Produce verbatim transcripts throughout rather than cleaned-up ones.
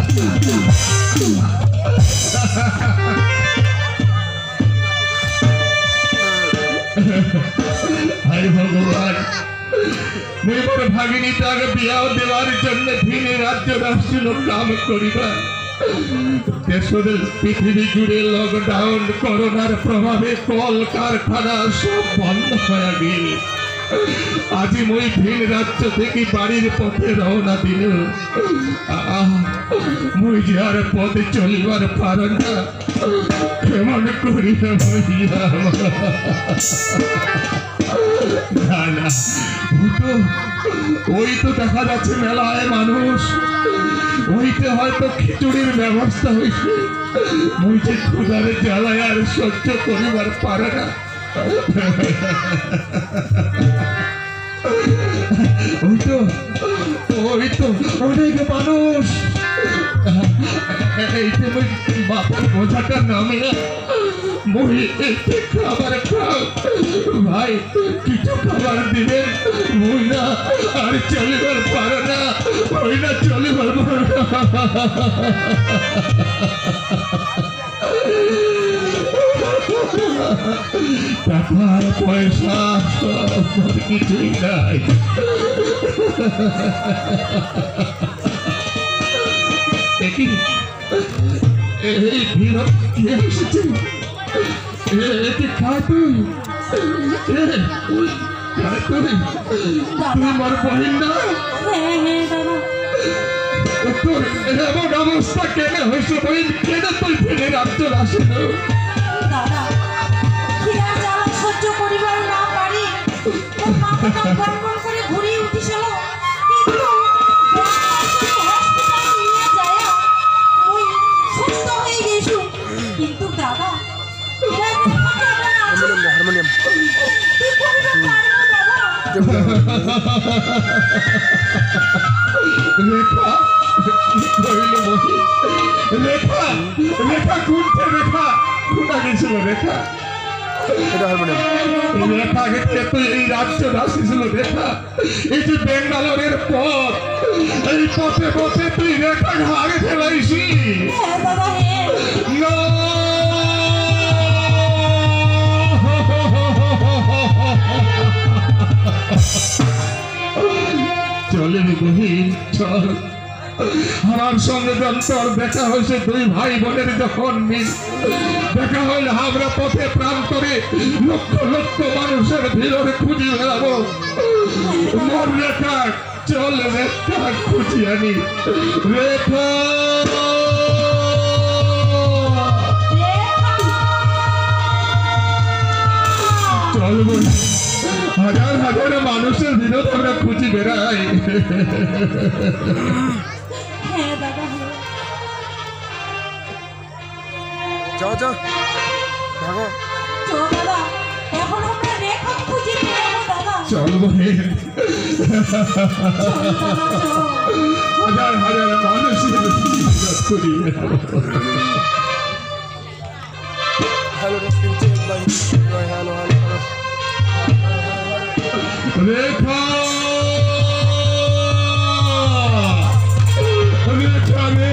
हाय भगवान मुई मोर भागिनी ताके बियाह देवार जन्य दिन राज्य राष्ट्र काम करिबा देशे पृथ्वी जुड़े लकडाउन करोनार प्रभावे कल कारखाना सब बंद हয়ে গেল आज मुई ভিন রাজ্য থেকে বাড়ির পথে রওনা দিল মুই যার পথে চলিবার পার না কেমন করিয়া হইয়া না না তো ওই তো দেখা যাচ্ছে মেলায় মানুষ ওইতে হয়তো খিচুড়ির ব্যবস্থা হইছে মুই যে ক্ষুধারে জ্বালায় আর সহ্য করিবার পারে না ওই তো ওই তো অনেক মানুষ এইতে মুই মাথার বোঝাটা নামিয়ে মুই একটু খাবার খাও ভাই কিছু খাবার দিবেন মুই না আর চলিবার পারে না ওই না চলিবার পারে না টাকা পয়সা সব কিছুই নাই এই ভিড় কে এসেছে এতে খা তুই তোমার বহিন না তোর এমন অবস্থা কেন হয়েছে বহিন কেন তুই ফিরে রাজ্য আসে না সহ্য করিবার না পারি করে ঘুরে উঠিছিল কিন্তু দাদা রেখা রেখা রেখা কোনটা রেখা কোনটা গেছিল রেখা রেখা গেছে তুই এই রাজ্য রাশি ছিল রেখা এই যে বেঙ্গালোরের পথ এই পথে পথে তুই রেখা হারে ফেলাইছি চলে গভীর চল আমার সঙ্গে তোর দেখা হয়েছে দুই ভাই বোনের যখন মিল দেখা হইলে হাবড়া পথে প্রান্তরে লক্ষ লক্ষ মানুষের ভিড়ে খুঁজি বেড়াবো মোর রেখা চল রেখা খুঁজি আনি রেখা চল হাজার হাজার মানুষের ভিড়ে আমরা খুঁজি বেড়াই যাও যাও ভাগো দাদা এখন আমরা রেখা খুঁজে পেলাম দাদা চল বহিন হাজার হাজার মানুষের খুঁজি হ্যালো রেসপিং ভাই হ্যালো হ্যালো রেখা রেখা রে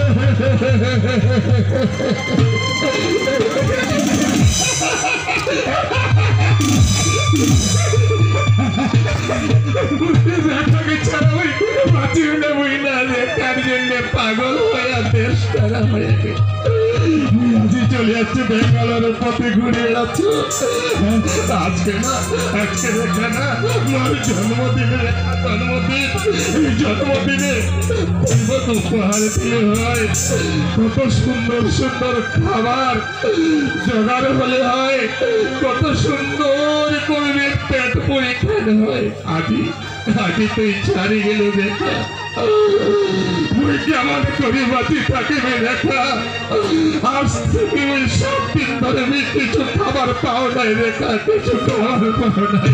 রেখাকে ছাড়া ওই বাঁচিয়ে নেবই না রেখার জন্য পাগল হয়ে দেশ তারা হয়ে গেছে আজি চলে যাচ্ছে বেঙ্গালোরের পথে ঘুরে বেড়াচ্ছ আজকে না আজকে রেখা না আমার জন্মদিনে জন্মদিন এই জন্মদিনে উপহার দিলে হয় কত সুন্দর সুন্দর খাবার জোগাড় হলে হয় কত সুন্দর করে পেট পরীক্ষা হয় আজি আজি তুই ছাড়ি গেল দেখা মুই কেমন করে বাঁচি থাকিবে রেখা আজ থেকে ওই সাত দিন ধরে আমি কিছু খাবার পাও নাই রেখা কিছু খাবার পাও নাই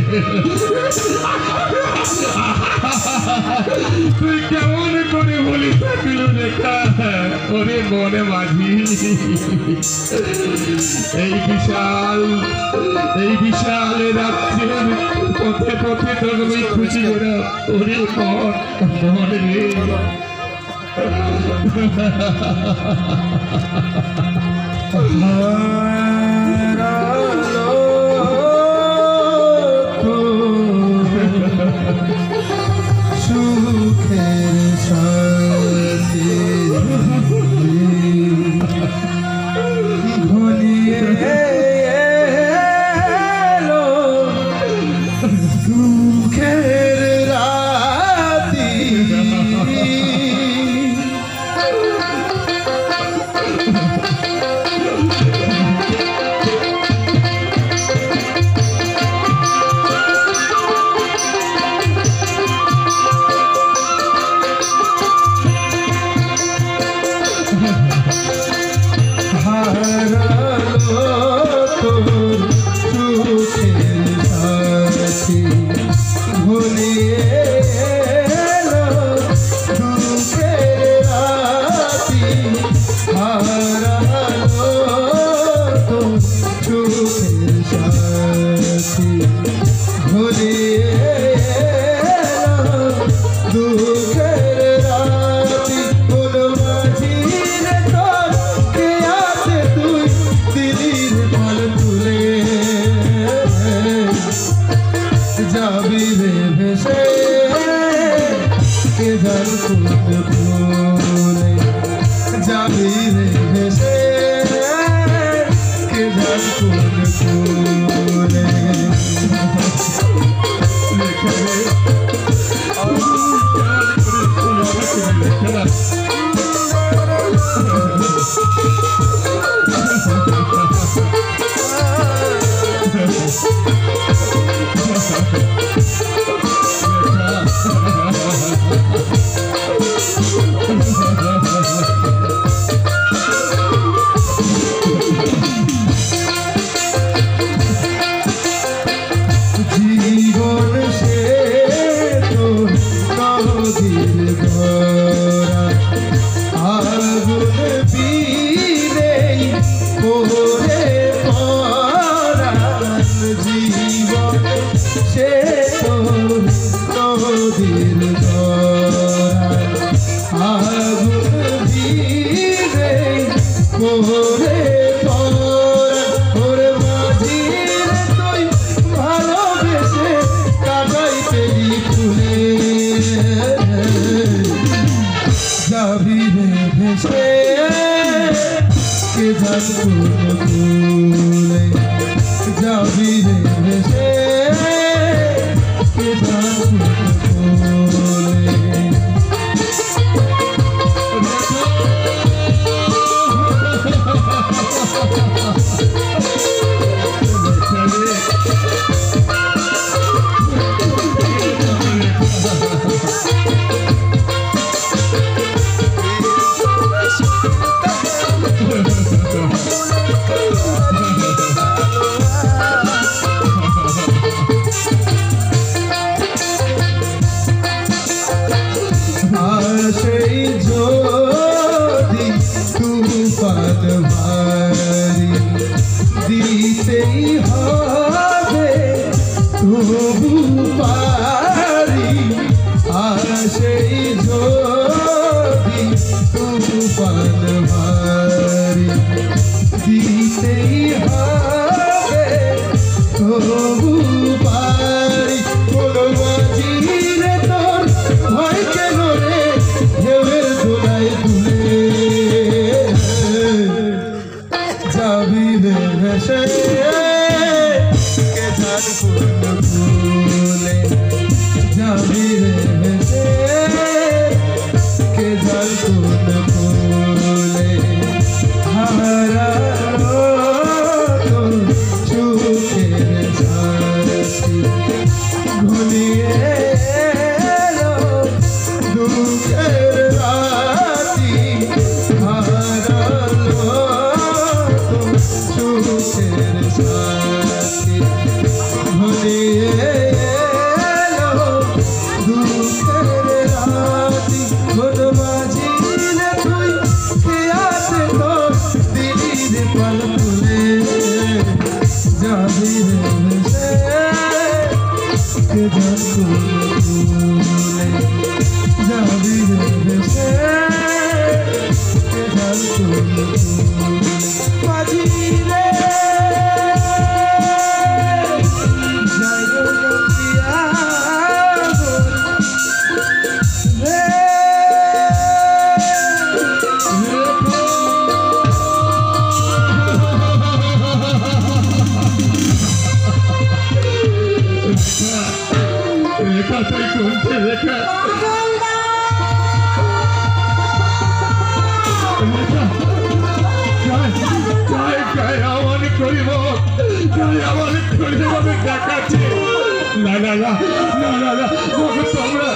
তুই কেমন করে বলি থাকিল রেখা ওরে মনে মাঝি এই বিশাল এই বিশাল রাজ্যের পথে পথে তোর ওই খুশি ওরা ওরে মন মন রে সুখের সাথী ঘনিয়ে এলো দুঃখের রাতি হারালো তোর সুখের সাথী ভুলিয়ে এলো দুঃখের রাতি হারালো তোর সুখের সাথী ভুলিয়ে এলো দুঃখের রাতি কোন মাঝিরে তোর কে আছে তুই দিলির ফল তুলে যাবি রে ভেসে কে জান কোন ভুলে যাবি রে ভেসে কে জান কোন ভুলে জীবন সে তো নদীর ভরা আগুন বিনেই পড়ে পরাণ জীবন সে তো নদীর ভরা আগুন বিনেই পড়ে পরাণ ওরে মাঝির তুই ভালোবেসে কাটাই পেলি খুলে যাবি রে ভেসে কে জান কোন ভুলে যাবি রে ভেসে কে জান কোন ভুলে সেই যদি তুফান ভারী দিতেই হবে তবু পারি আর সেই যদি তুফান ভারী দিতেই হবে তবু পারি কোন মাঝিরে তোর ভয় কেন রে ঢেউয়ের দোলায় তুলে যাবি রে ভেসে কে জান কোন ভুলে যাবি রে ভেসে কে জান কোন ভুলে হারালো তোর সুখের সাথী ঘনিয়ে এলো দুঃখের রাতি হারালো তোর সুখের সাথী ঘনিয়ে এলো দুঃখের রাতি কোন মাঝিরে তুই কে আছে তোর দিলির রেখা তুই কোনছে রেখা গায়ে গায়ে আমার করিব গায়ে আমার করিব আমি দেখাচ্ছি না না না না না না তোমরা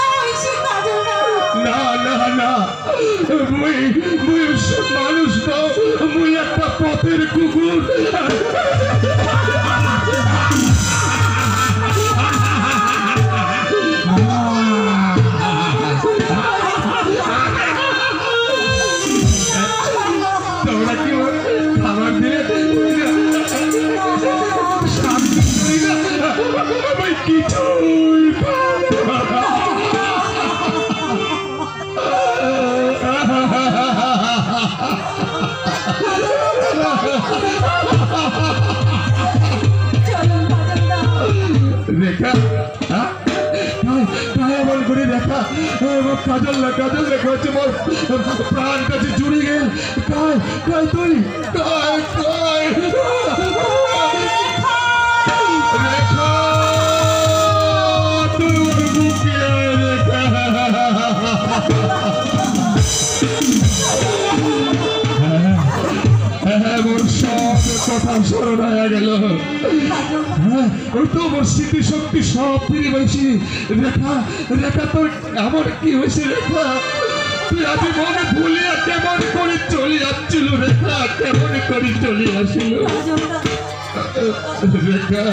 না না না মুই মুই মানুষ তো মুই একটা পথের কুকুর তোমরা কি খাবার দিয়ে কিছুই রেখা এমন করে দেখা কাজল না কাজল রেখা হচ্ছে মোর প্রাণ কাছে জুড়ে গেল কায় কায় তুই কায় কায় রেখা তুই ওর বুকে রেখা মোর সব কথা স্মরণ হয়ে গেল ওই তো মোর স্মৃতি শক্তি সব ফিরে বলছি রেখা রেখা তোর আমার কি হয়েছে রেখা তুই আজ মনে ভুলিয়া কেমন করে চলে যাচ্ছিল রেখা কেমন করে চলে আসছিল রেখা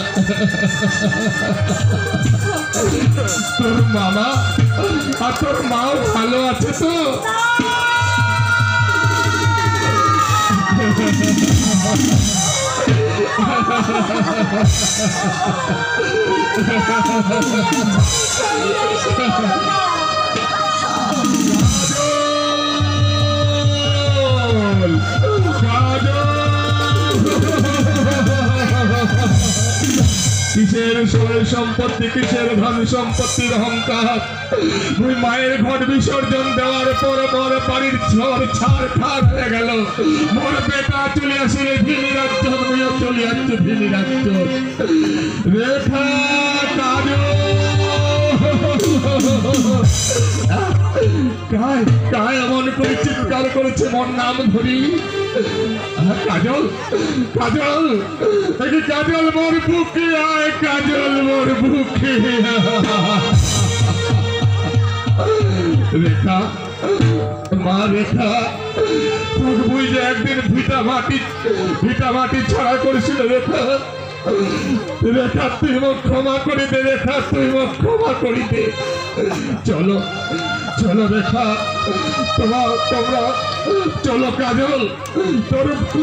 তোর মামা আর তোর মাও ভালো আছে তো কিসের সয় সম্পত্তি কিসের ধন সম্পত্তির অহংকার ওই মায়ের ঘট বিসর্জন দেওয়ার পর পর বাড়ির ঝড় ছাড় খাড় হয়ে গেল মোর বেটা চলে আসলে ভিনি রাজ্য মুইও চলে আসছে ভিনি রাজ্য রেখা কাজ কায় কায় এমন করে চিৎকার করেছে মোর নাম ধরি কাজল কাজল কাজল মোর বুকে আয় কাজল মোর বুকে রেখা মা রেখা তোর বই যে একদিন ভিটা মাটি ভিটা মাটি ছাড়া করেছিল রেখা রেখা তুই মোক ক্ষমা করে দে রেখা তুই মোক ক্ষমা করি দে চলো চলো রেখা তোমরা তোমরা চলো কাজল তোর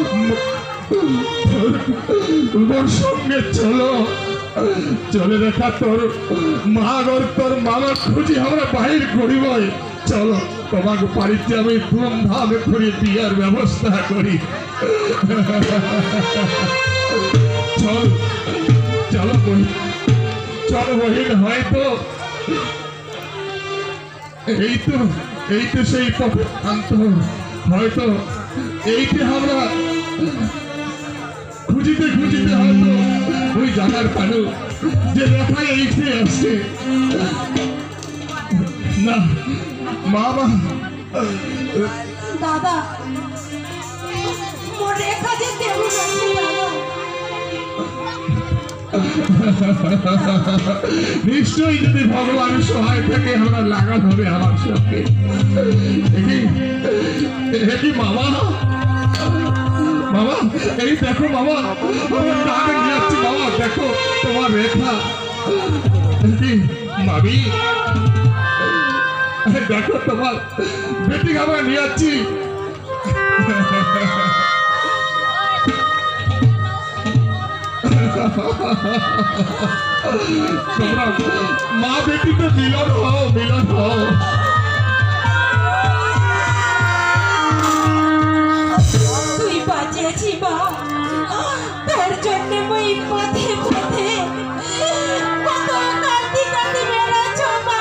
তোর সঙ্গে চলো চলে রেখা তোর মা গর তোর মামা খুঁজি আমরা বাহির করিব চলো তোমাকে বাড়িতে আমি ধুমধামে করে বিয়ার ব্যবস্থা করি চল চলো বহিন চলো বহিন হয়তো এই তো এই তো সেই পথে শান্ত হয়তো এইতে আমরা খুঁজিতে খুঁজিতে হয়তো ওই জানার পারো যে রেখা এইতে আসছে না বাবা দাদা মোর রেখা যে কেমন আছে নিশ্চয়ই যদি ভগবান সহায় থাকে আমরা লাগান হবে আমার সঙ্গে কি মামা মামা এই দেখো মামা আমার কাকে নিয়ে যাচ্ছি মামা দেখো তোমার রেখা কি মামি দেখো তোমার বেটি আমরা নিয়ে যাচ্ছি তোমরা মা বেটিতে মিলন হও মিলন হও তুই বাঁচিয়েছি মা তোর জন্য মই পথে পথে কত কাঁদি কাঁদি বেড়াচ্ছ মা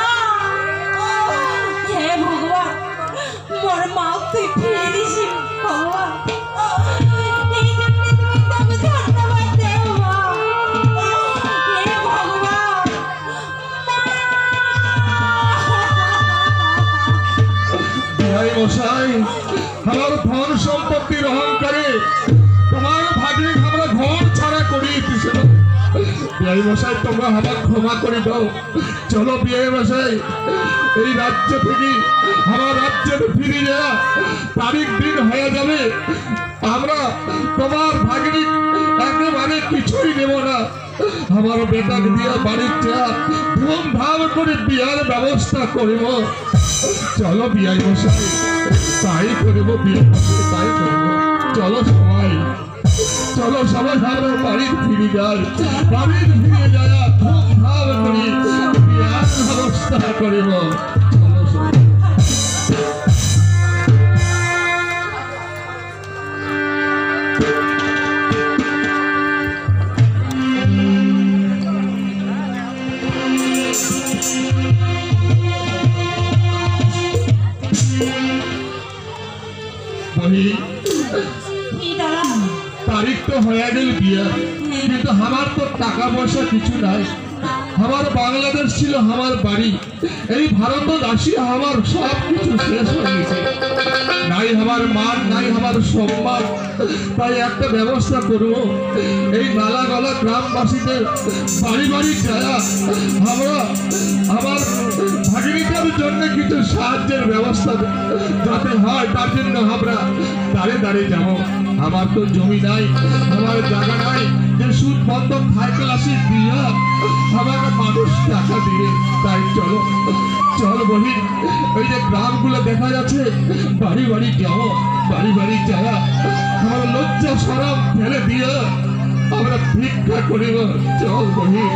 হে ভগবান মোর মা তুই ফিরে দিস ভগবান এই জন্য তুমি তাকে ধন্যবাদ দেও মা হে ভগবান মা মশাই আমার ধন সম্পত্তির অহংকারে তোমার ভাগ্নে আমরা ঘর ছাড়া করিয়ে দিয়েছিল। বিআই মশাই তোমরা আমার ক্ষমা করে দাও। চলো বিআই মশাই এই রাজ্য থেকে আমার রাজ্যে ফিরে যাওয়া তারিখ দিন হয়ে যাবে। আমরা তোমার ভাগ্নে একেবারে কিছুই নেব না। আমার বেটাকে দিয়ে বাড়ির চেয়া ধুমধাম করে বিয়ার ব্যবস্থা করিব। চলো বিআই মশাই তাই করিব, বিয়ে তাই করিব। চলো সবাই, চলো সবাই আমরা বাড়ি ফিরে যাই। বাড়ি ফিরে যায় ধুমধাম করে বিয়ার ব্যবস্থা করিব। চলো সবাই। তারিখ তো হয়ে গেল বিয়া, কিন্তু আমার তো টাকা পয়সা কিছু নাই। আমার বাংলাদেশ ছিল আমার বাড়ি, এই ভারত আসি আমার সব কিছু শেষ হয়ে গেছে। নাই আমার মান, নাই আমার সম্মান। তাই একটা ব্যবস্থা করবো, এই নালা গলা গ্রামবাসীদের বাড়ি বাড়ি যায় আমরা আমার ভাগিনীদের জন্য কিছু সাহায্যের ব্যবস্থা যাতে হয়, তার জন্য আমরা দাঁড়িয়ে দাঁড়িয়ে যাবো। আমার তো জমি নাই, আমার জায়গা নাই যে সুদ বন্ধ খাই ক্লাসি দিয়া আমাকে মানুষ টাকা দিবে। তাই চলো চল বহিন, ওই যে গ্রামগুলো দেখা যাচ্ছে বাড়ি বাড়ি যাও, বাড়ি বাড়ি যাওয়া আমার লজ্জা সরম ফেলে দিয়া আমরা ভিক্ষা করিব। চল বহিন।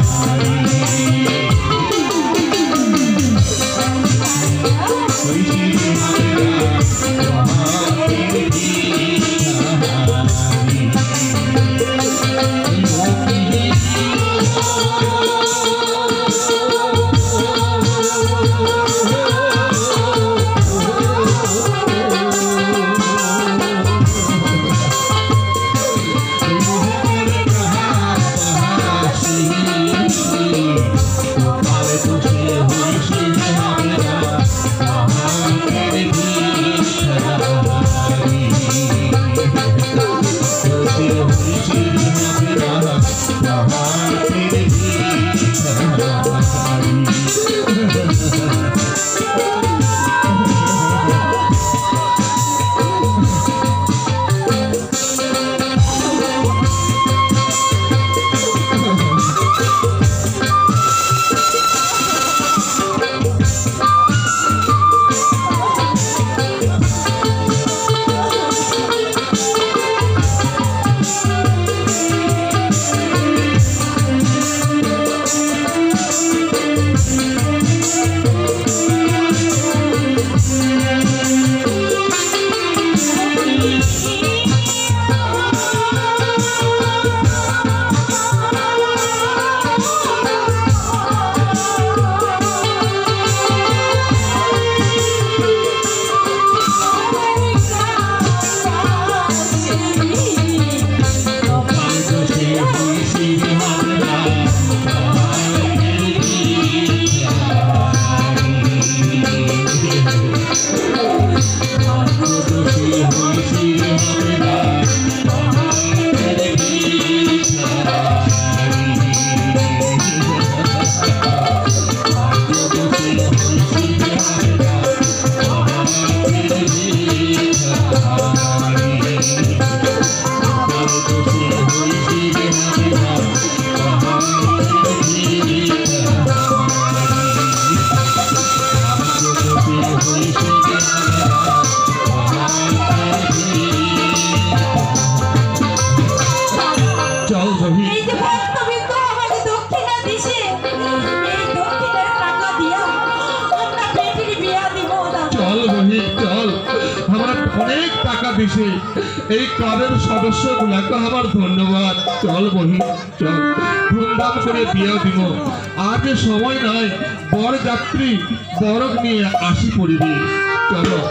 দিছে এই ক্লাবের সদস্যগুলাকে আমার ধন্যবাদ। চল বহি চল, ধুমধাম করে বিয়ে দিব। আজ সময় নাই, বর যাত্রী বরক নিয়ে আসি পড়িবি। চলো।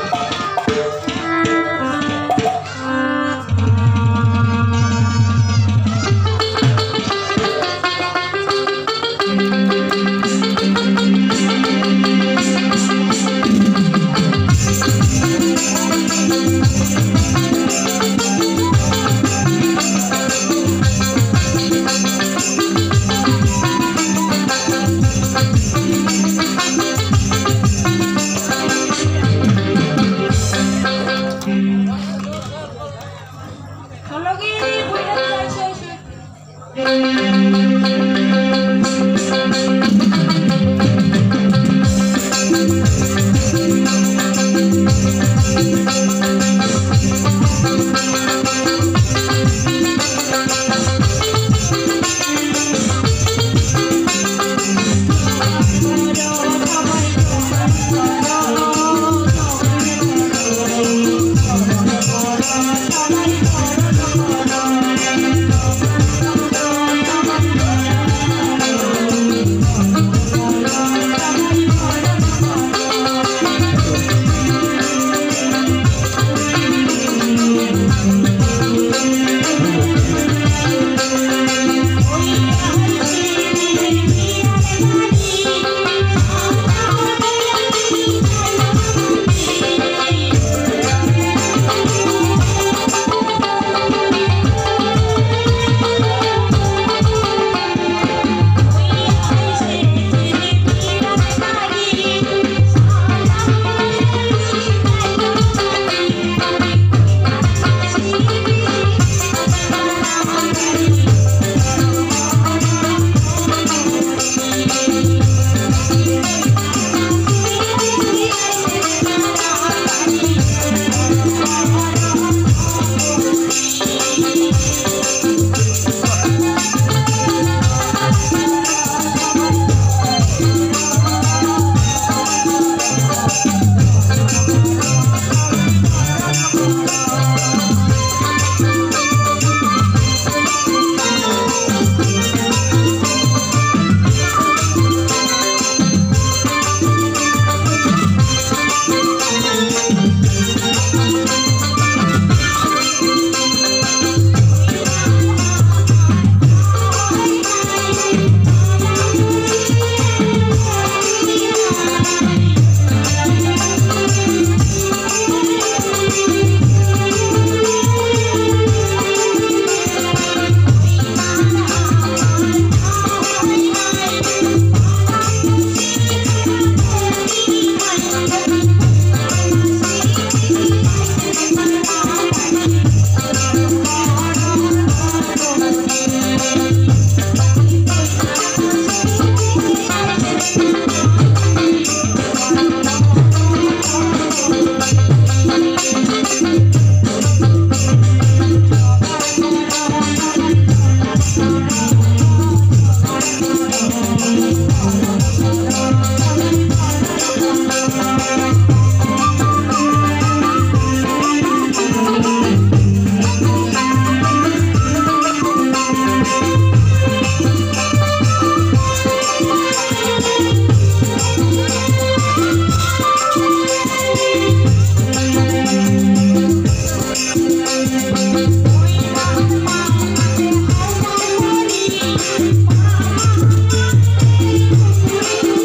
Thank you.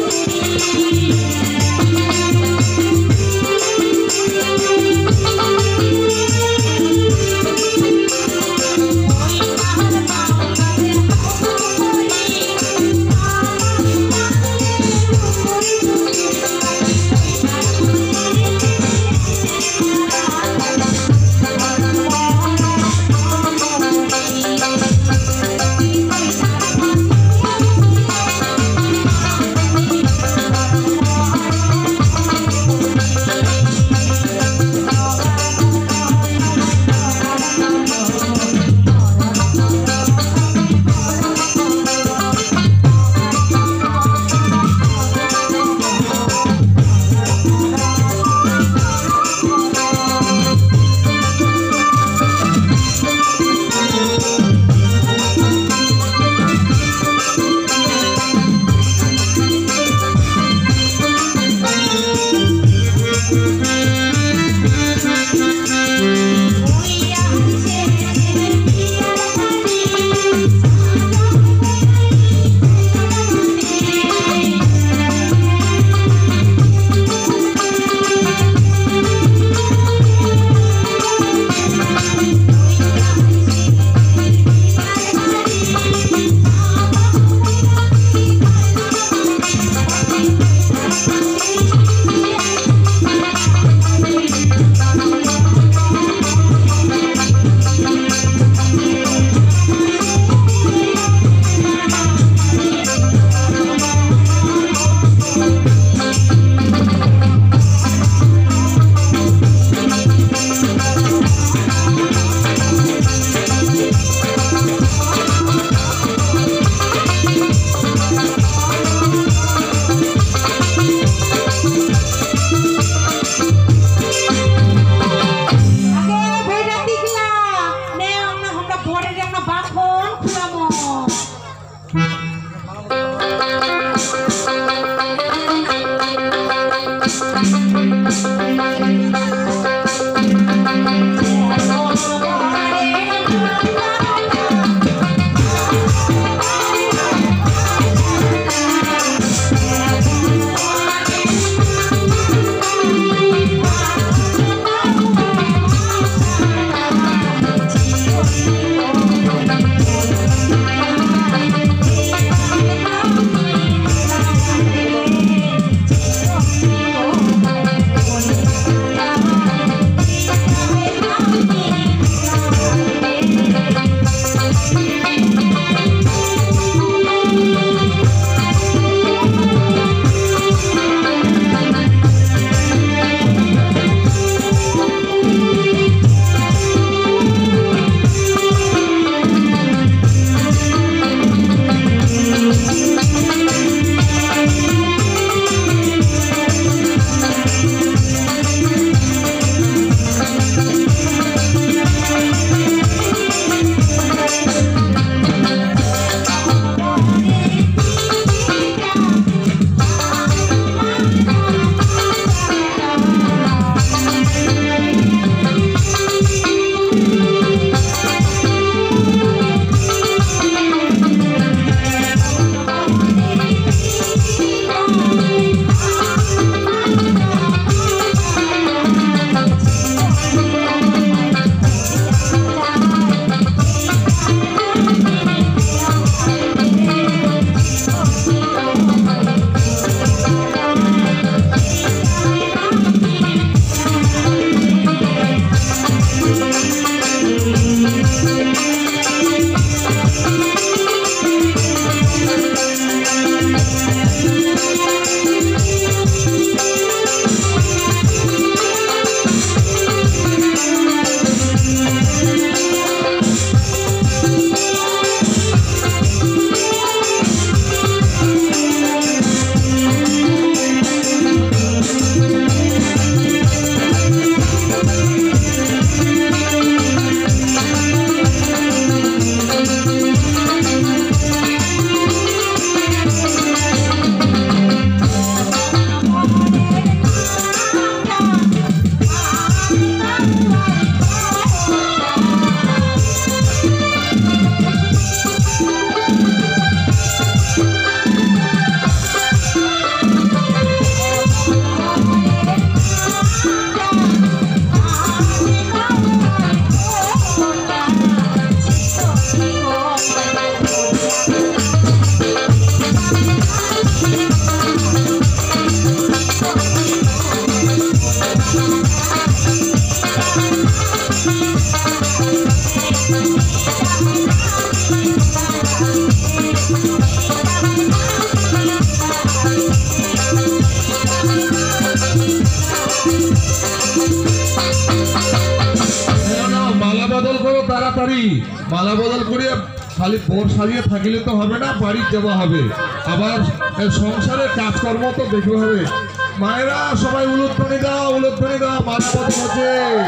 তাড়াতাড়ি মালা বদল করে খালি বর সাজিয়ে থাকিলে তো হবে না, বাড়ি যাওয়া হবে, আবার সংসারের কাজকর্ম তো দেখতে হবে। মায়েরা সবাই উলুধ্বনি দাও, উলুধ্বনি দাও, মালা বদল হচ্ছে।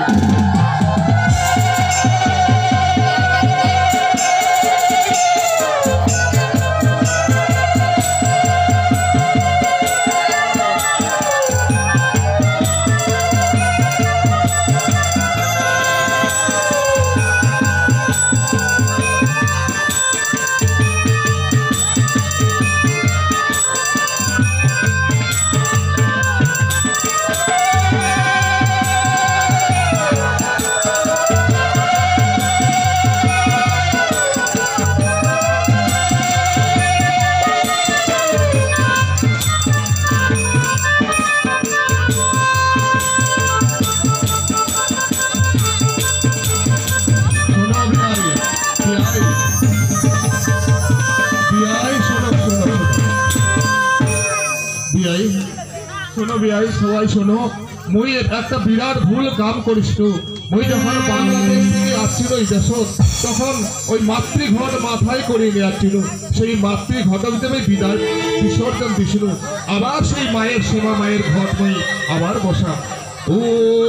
শোনো বিয়াই, সবাই শোনো, মুই একটা বিরাট ভুল কাম করিস। মুই যখন বাংলাদেশ থেকে আসছিল এই দেশ, তখন ওই মাতৃঘট মাথায় করে নিয়ে আসছিল, সেই মাতৃঘট হিসেবে বিদায় বিসর্জন দিছিল। আবার সেই মায়ের সেবা, মায়ের ঘট মই আবার বসা। ও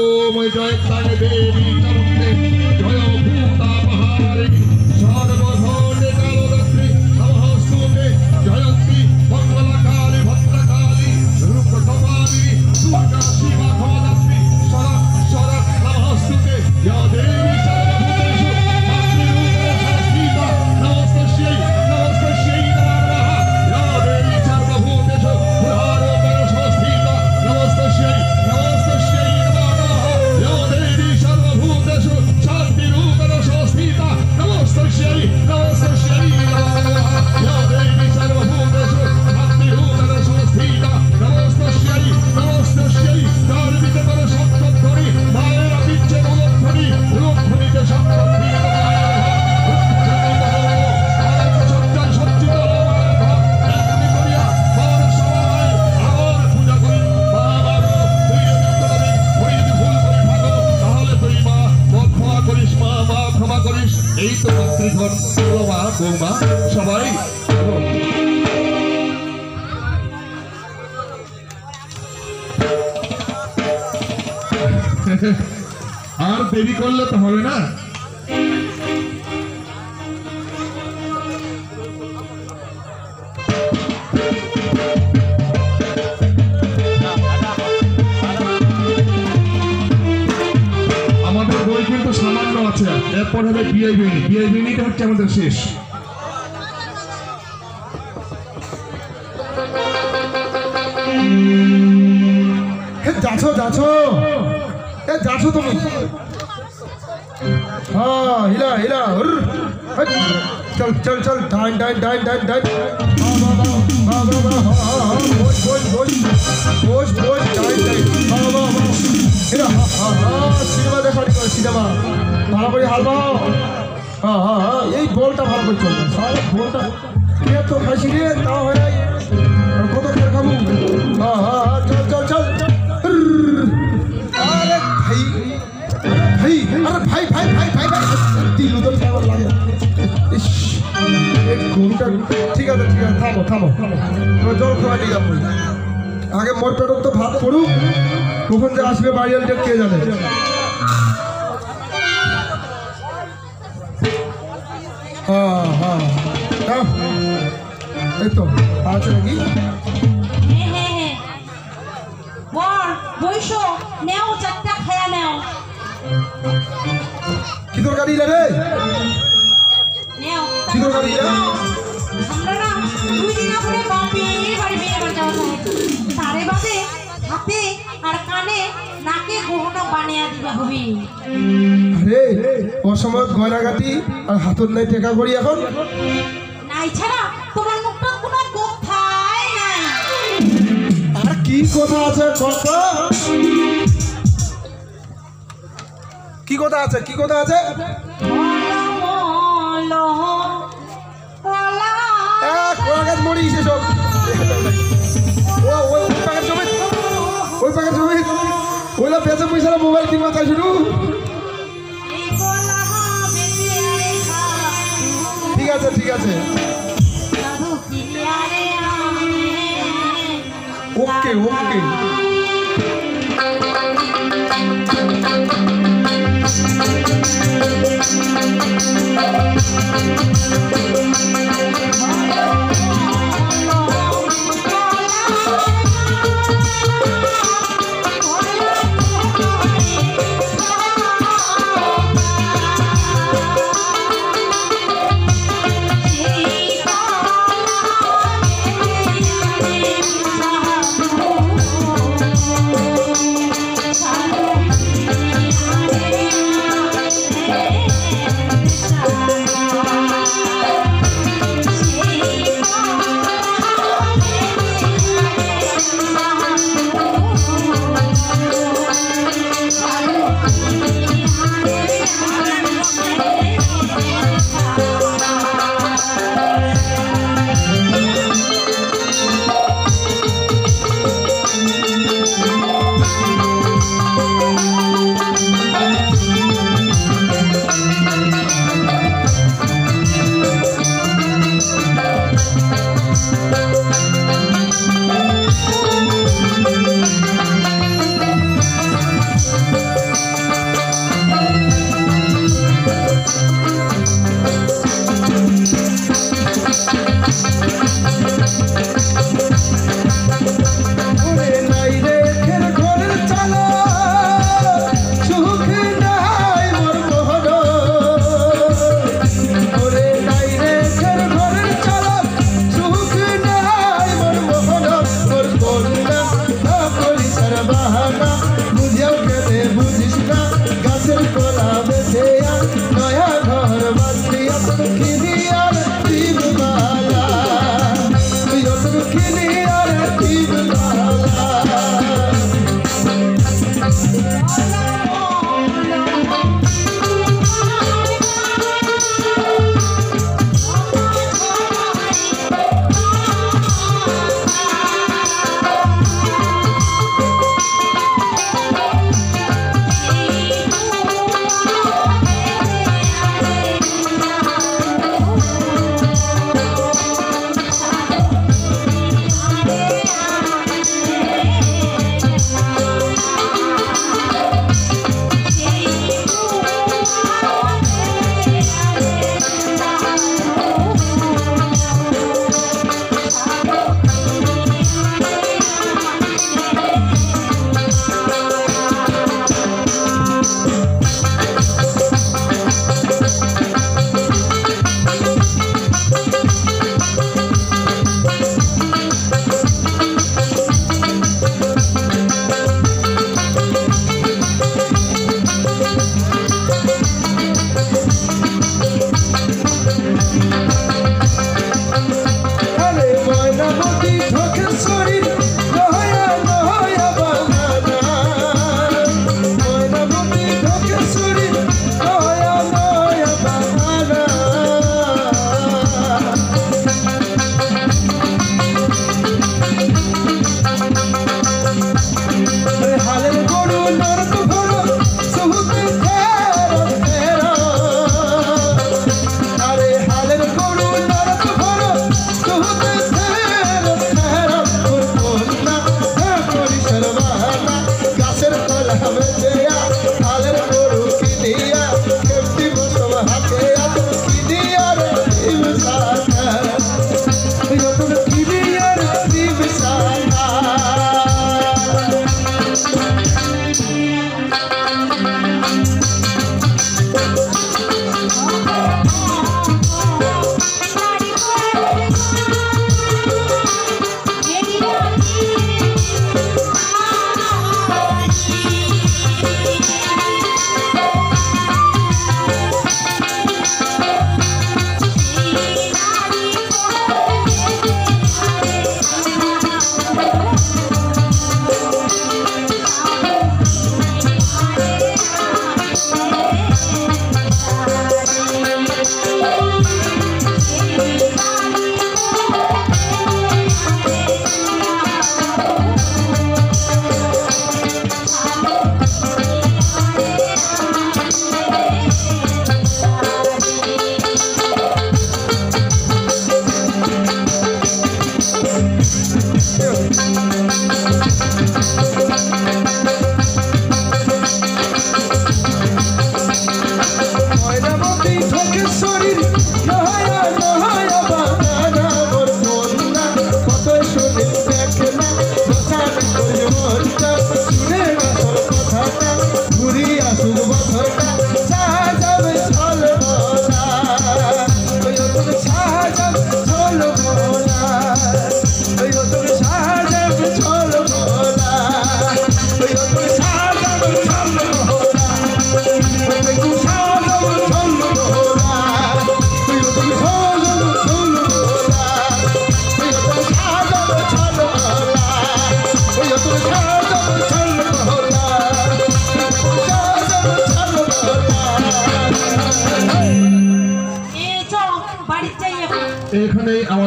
মই জয় তারে দেবী চরণে, জয় ভূতা পাহাড়ে সর্বধনে কালরাত্রি নমস্তুতে, জয়ন্তী মঙ্গলাকালী ভদ্রকালী রূপকমালী দুর্গা শিবা ভবদাত্রী শরৎ শরৎ নমস্তুতে, ইয়া দেবী সর্বভূতেষু মাতৃরূপেণ সংস্থিতা, নমস্তস্যৈ নমস্তস্যৈ নমো নমঃ, ইয়া দেবী সর্বভূতেষু পুরহারূপেণ সংস্থিতা, নমস্তস্যৈ নমস্তস্যৈ নমো নমঃ, ইয়া দেবী সর্বভূতেষু শান্তিরূপেণ সংস্থিতা, নমস্তস্যৈ নমস্তস্যৈ নমো নমঃ, ইয়া দেবী সর্বভূতেষু শান্তিরূপেণ সংস্থিতা, নমস্তস্যৈ নমস্তস্যৈ। তার ভিতরে সপ্তধ্বনি মায়ের বিচ্ছে উলুধ্বনি, উলুধ্বনিতে সপ্তধ্বনি সত্যান সজ্জিত এমনি করিয়া বর সবাই আবার পূজা করি। বাবার তুই যদি কোনোদিন তুই যদি ভুল করে থাকো, তাহলে তুই মা মা ক্ষমা করিস, মা মা ক্ষমা করিস। এই তো মাতৃঘর, মা বৌমা সবাই আর দেরি করলে তো হবে না। আমাদের বই কিন্তু সামান্য আছে, এরপর হবে বিআই বিনি। বিআই বিনিটা হচ্ছে আমাদের শেষ। যাচ্ছো যাচ্ছো এ যাচ্ছো তুমি? হ্যাঁ হিলা হিলা চল চল চল ডান ডান ডান ডান ডান বস বস বস বস বস ডান ডান হিলা সিনেমা দেখা সিনেমা ভালো করে হালবা। হ্যাঁ হ্যাঁ হ্যাঁ এই বলটা ভালো করে চলবে, সারা বলটা কে তো খাইছি রে, তা হয় কত ফের খাবো। হ্যাঁ হ্যাঁ চল চল চল। আরে ভাই ভাই আরে ভাই ভাই ভাই ভাই ভাই দিল তো কেমন লাগে। গরুটা ঠিক আছে ঠিক আছে, থামো থামো থামো, জল খাওয়া নিয়ে যাবো। আগে মোর পেটক তো ভাত পড়ুক, কখন যে আসবে বাড়িয়ালটা কে জানে। হ্যাঁ হ্যাঁ এই তো আছে নাকি? হ্যাঁ হ্যাঁ হ্যাঁ বর বইসো, নেও চারটা খেয়া নেও। কি তরকারি রে? নেও কি তরকারি? আমরা না দুই দিন পরে বাপি বাড়ি বিয়ে করে যাওয়া যায়, তারে বাদে হাতে আর কানে নাকে গহনা বানিয়ে দিবা হবি। আরে অসময় গয়নাগাটি আর হাতত নাই টেকা করি এখন নাই ছাড়া তোমার মুখটা কোনো কথাই নাই। আর কি কথা আছে কথা? কি কথা আছে? কি কথা আছে? কোলাগাছ মরিস এসব। ও ওই পাকের জমি, ওই পাকের জমি ওইলা বেঁচে পয়সা মোবাইল কিনবা চাই শুরু। ঠিক আছে সাধু কিলিয়ারে আমি ওকে ওকে সাধু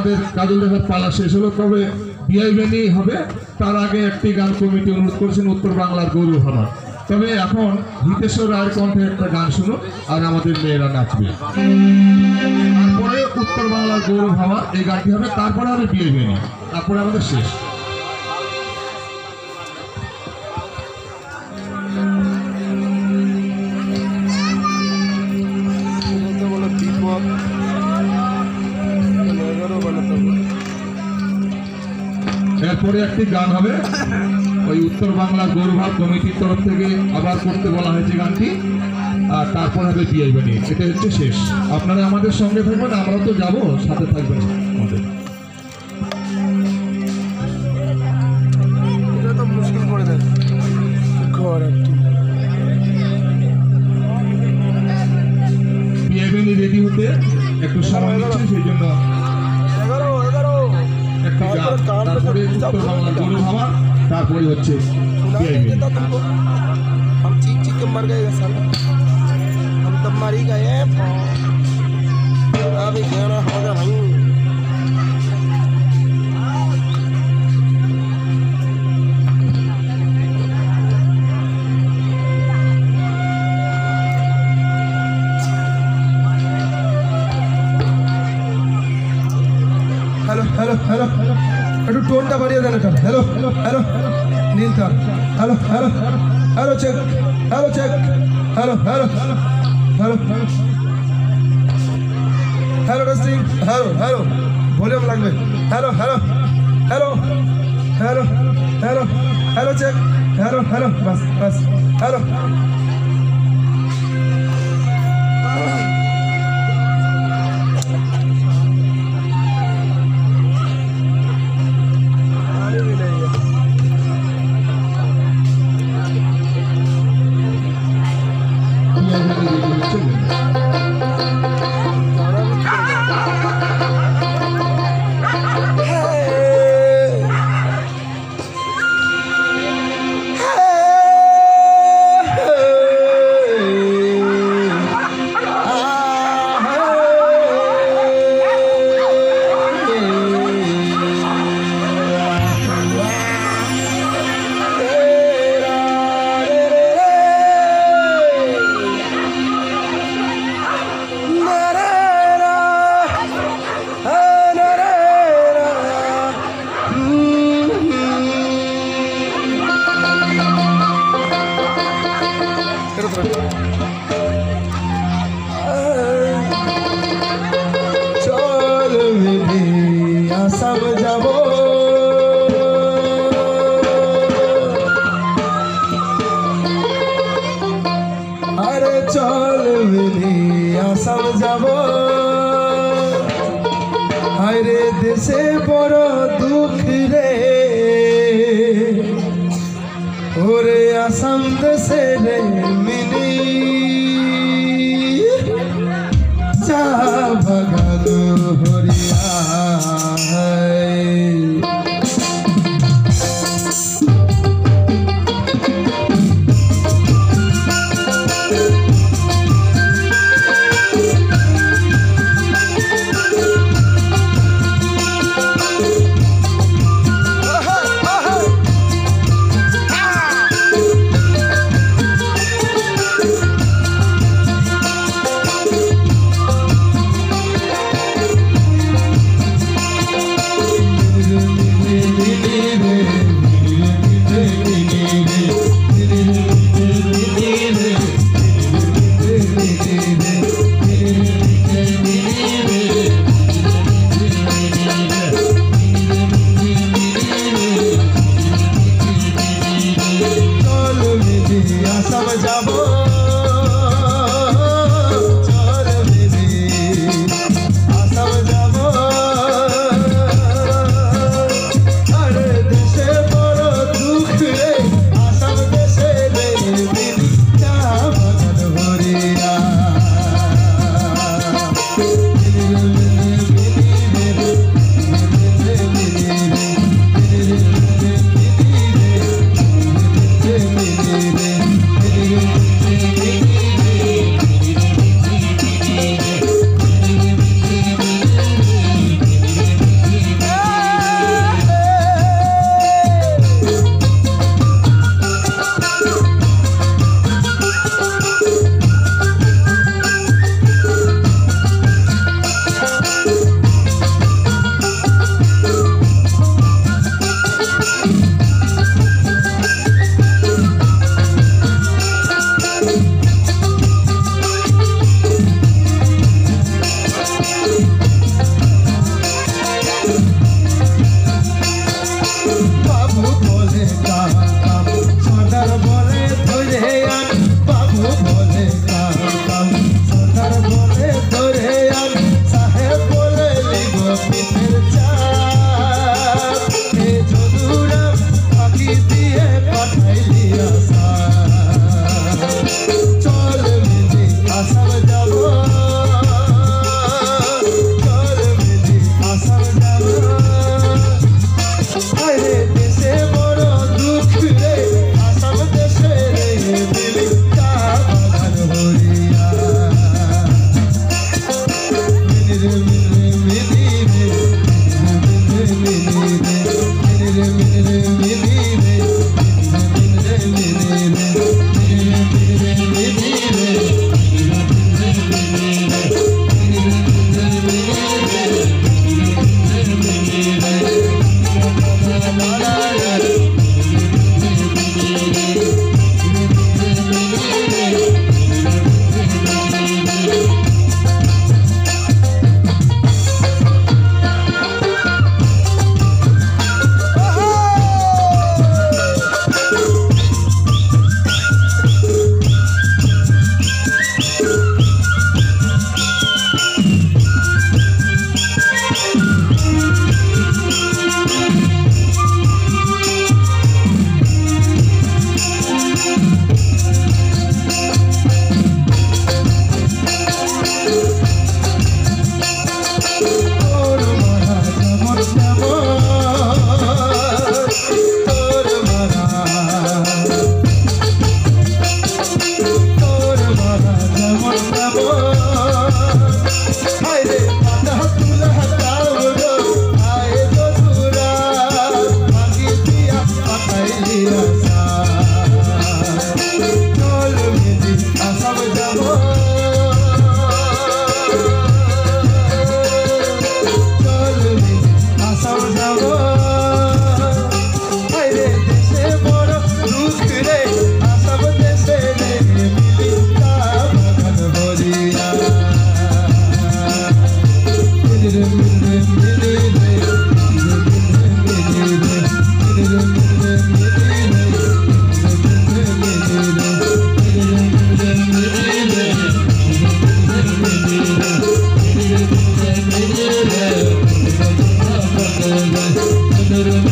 আমাদের কাজল দেখার পালা শেষ হলো, তবে বিআই বেনি হবে তার আগে একটি গান কমিটি অনুরোধ করেছেন উত্তর বাংলার গৌরব হামার। তবে এখন হিতেশ্বর রায়ের কণ্ঠে একটা গান শুনো আর আমাদের মেয়েরা নাচবে। তারপরে উত্তর বাংলার গৌরব হামার এই গানটি হবে, তারপরে হবে বিআই বেনি, তারপরে আমাদের শেষ। এরপরে একটি গান হবে ওই উত্তর বাংলা গৌরব কমিটির তরফ থেকে আবার করতে বলা হয়েছে গানটি, আর তারপর হবে বিআই বানি। এটা হচ্ছে শেষ। আপনারা আমাদের সঙ্গে থাকবেন, আমরা তো যাব, সাথে থাকবেন আমাদের। এটা তো মুশকিল করে দেয় ঘর একটু। বিআই বানি রেডি হতে একটু সময় নিচ্ছে, সেই জন্য এগারো এগারো একটি গান, তারপরে উত্তর বাংলা গৌরব হামার, তারপরে হচ্ছে বিআই বানি। हम चीख चीख के मर गए साला, हम तब मर ही गए। अभी गाना होगा भाई। हेलो हेलो हेलो একটু টোনটা বাড়িয়ে দেন এটা। হ্যালো হ্যালো হ্যালো নীল তার। Hello hello hello check hello check hello hello hello hello testing hello hello volume লাগবে। Hello hello hello hello hello hello check hello hello বাস বাস হ্যালো। চল মিলিয়া সব যাব আরে চল মিলিয়া সব যাব আরে দেশে বড় দুঃখ রে ওরে আসাম দেশে রে মিনি চা বাগান হরিয়া দেশে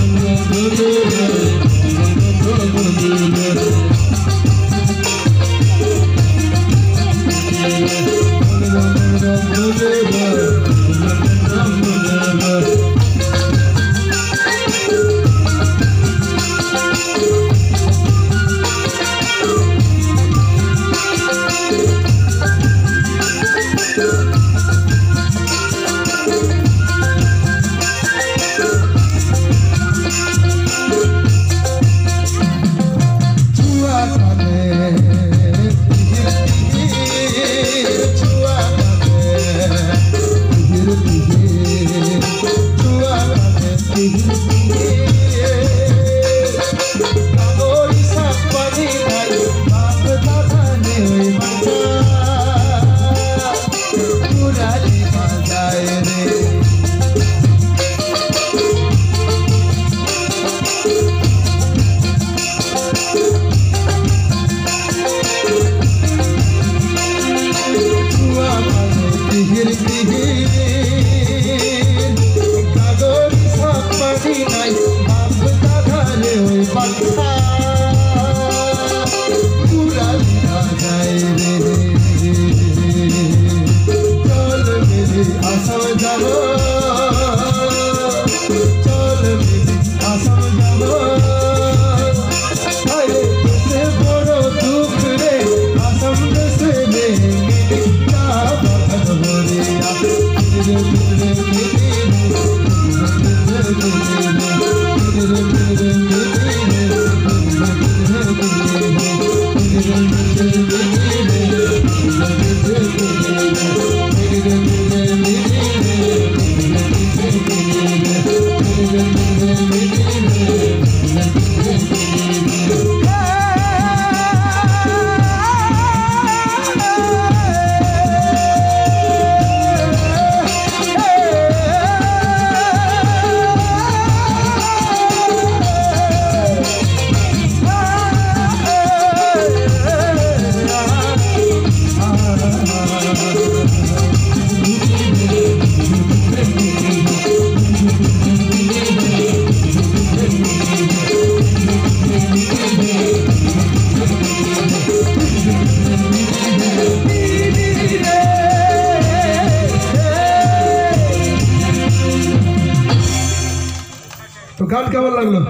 গান কেমন লাগলো?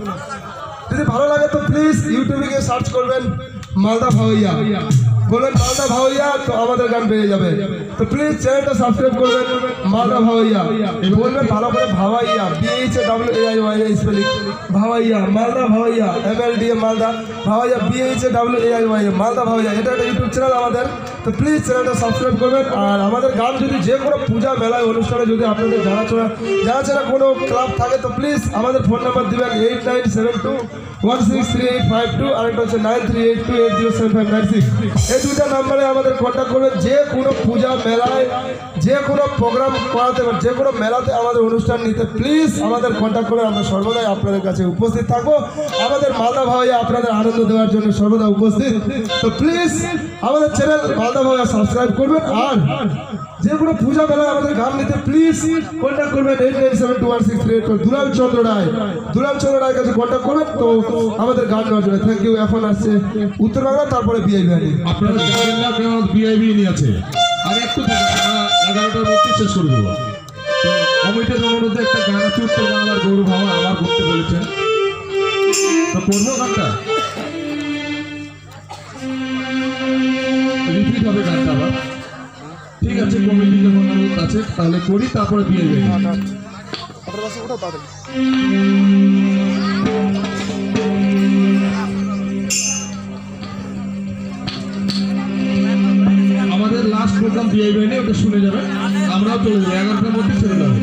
যদি ভালো লাগে তো প্লিজ ইউটিউবে গিয়ে সার্চ করবেন মালদা ভাওয়াইয়া, বলেন মালদা ভাওয়াইয়া, তো আমাদের গান পেয়ে যাবে। তো প্লিজ চ্যানেলটা সাবস্ক্রাইব করবেন মালদা ভাওয়াইয়া, বলবেন ভালো করে Bhawaiya, B H A W A I Y spelling Bhawaiya, Malda Bhawaiya, M L D A Malda Bhawaiya, B H A W A I Y Malda Bhawaiya, এটা একটা ইউটিউব চ্যানেল আমাদের। তো প্লিজ চ্যানেলটা সাবস্ক্রাইব করবেন। আর আমাদের গান যদি যে কোনো পূজা মেলায় অনুষ্ঠানে যদি আপনাদের জানাশোনা জানাশোনা কোনো ক্লাব থাকে তো প্লিজ আমাদের ফোন নাম্বার দেবেন eight nine seven two one six three eight five two, আর একটা হচ্ছে nine three eight two eight zero seven five nine six. এই দুইটা নাম্বারে আমাদের কন্ট্যাক্ট করবেন। যে কোনো পূজা মেলায় যে কোনো প্রোগ্রাম করাতে বা যে কোনো মেলাতে আমাদের অনুষ্ঠান নিতে প্লিজ আমাদের কন্ট্যাক্ট করে আমরা সর্বদাই আপনাদের কাছে উপস্থিত থাকবো। আমাদের মালদা ভাওয়াইয়া আপনাদের আনন্দ দেওয়ার জন্য সর্বদা উপস্থিত। তো প্লিজ আমাদের চ্যানেল মালদা ভাওয়াইয়া সাবস্ক্রাইব করবেন। আর যে কোনো পূজা মেলায় আমাদের গান নিতে প্লিজ কন্ট্যাক্ট করবেন eight nine seven two one six three eight. Dulal Chandra Roy, Dulal Chandra রায়ের কাছে কন্ট্যাক্ট করবেন তো আমাদের গান নেওয়ার জন্য। Thank you. এখন আসছে উত্তর বাংলা, তারপরে বিআইবি। আপনারা জানেন না কেন বিআইবি নিয়ে আছে, আর একটু এগারোটার মধ্যে শেষ করে দেবো। তো কমিটির অনুরোধে একটা গান আছে উত্তর বাংলার গৌরব হাওয়া আমার করতে বলেছেন, তো করবো গানটা, রিপিট হবে গানটা আবার। ঠিক আছে, কমিটি যখন অনুরোধ আছে তাহলে করি, তারপরে বিআইবি। আমাদের লাস্ট প্রোগ্রাম বিআইবি নিয়ে ওটা শুনে যাবে, আমরাও চলে যাবো, এগারোটার মধ্যে ছেড়ে যাবো।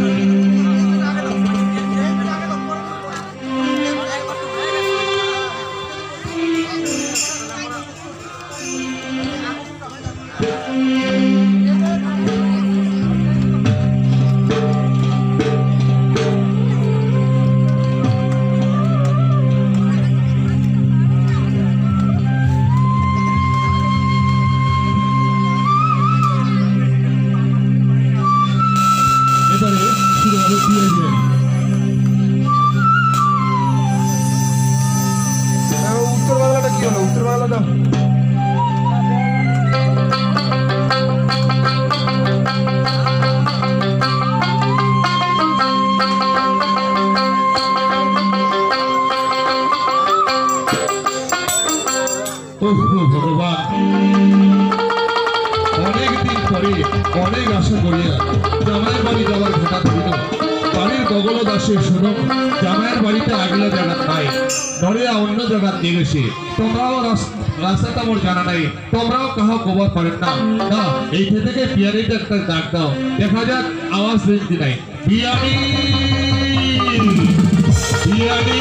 ওহ ভগবান, অনেক দিন পরে অনেক আশা করিয়া জামাইয়ের বাড়ি যাওয়ার ঘটা ধরিল। বাড়ির বগল দাসে শুনো জামাইয়ের বাড়িতে আগলা জায়গা নাই, ধরিয়া অন্য জায়গা নিয়ে গেছে। তোমরাও রাস্তাটা মোর জানা নাই, তোমরাও কাহা খবর পারেন না। না এইখান থেকে পিয়ারিটা একটা ডাক দাও, দেখা যাক আওয়াজ দিনটি নাই। পিয়ারি পিয়ারি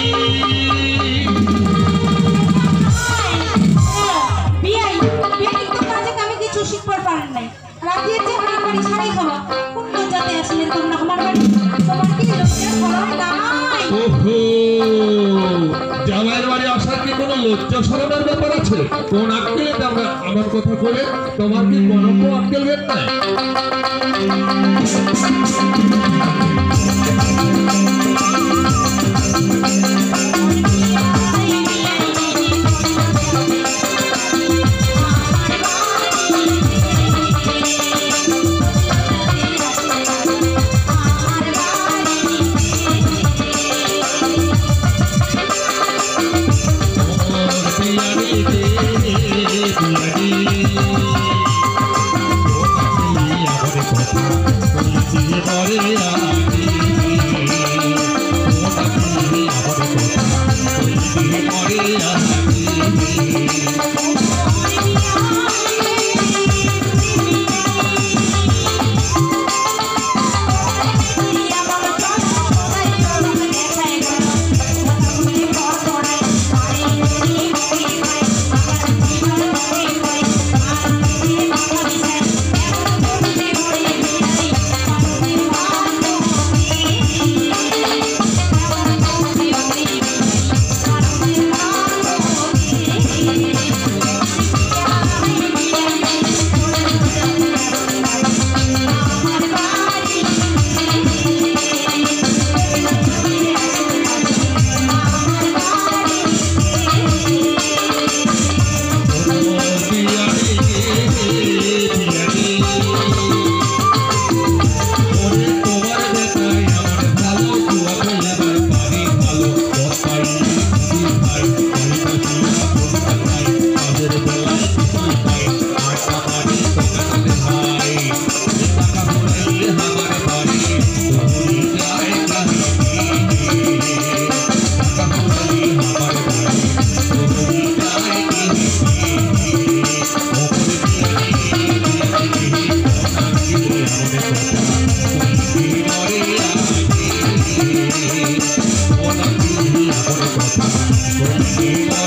বিয়াই বিয়াই তো কাজে কামে কিছু শিখবার পারেন নাই। রাতে যে আমার বাড়ি ছাড়াই খাওয়া কোন লজ্জাতে আসলেন তোমরা আমার বাড়ি? তোমার কি লজ্জার ভরণ নাই? ওহো, জামাইয়ের বাড়ি আসার কি কোনো লজ্জা শরমের ব্যাপার আছে? কোন আক্কেলে তোমরা আমার কথা বলে? তোমার কি কোনো আক্কেল বের নাই? Thank you.